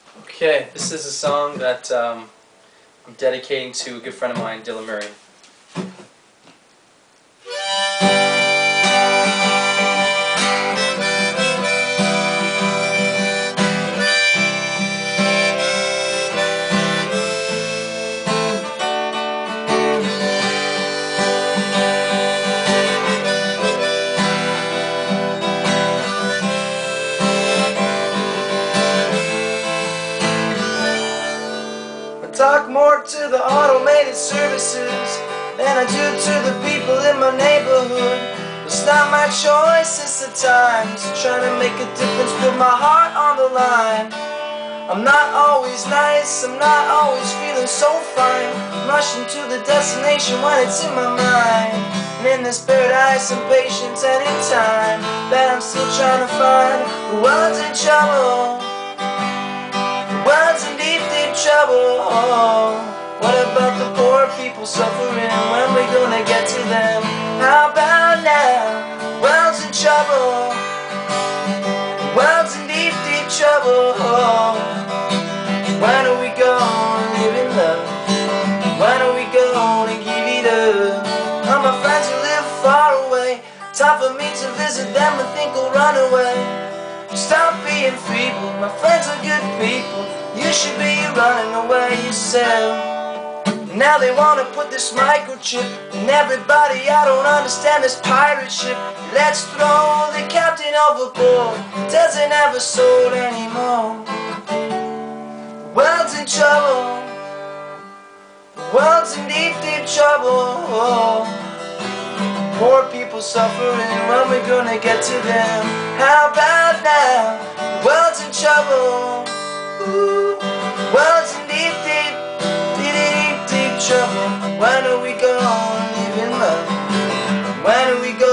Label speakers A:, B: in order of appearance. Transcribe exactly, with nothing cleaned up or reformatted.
A: Okay, this is a song that um, I'm dedicating to a good friend of mine, Dylan Murray.
B: Talk more to the automated services than I do to the people in my neighborhood. It's not my choice, it's the times. Trying to make a difference, put my heart on the line. I'm not always nice, I'm not always feeling so fine. I'm rushing to the destination when it's in my mind. And in this paradise of patience and in time that I'm still trying to find. The world's in trouble, the world's in deep, deep trouble. What about the poor people suffering? When we gonna get to them? How about now? The world's in trouble, the world's in deep, deep trouble. When are we gonna live in love? When are we gonna give it up? All my friends who live far away, time for me to visit them and think I'll run away. Stop being feeble, my friends are good people. You should be running away yourself. Now they wanna put this microchip in everybody. I don't understand this pirate ship. Let's throw the captain overboard. Doesn't have a soul anymore. The world's in trouble, the world's in deep, deep trouble. Poor people suffering, when we gonna get to them? How about now? The world's in trouble. Ooh, the world's in deep, deep, deep, deep, deep trouble. When are we gonna live in love? When are we gonna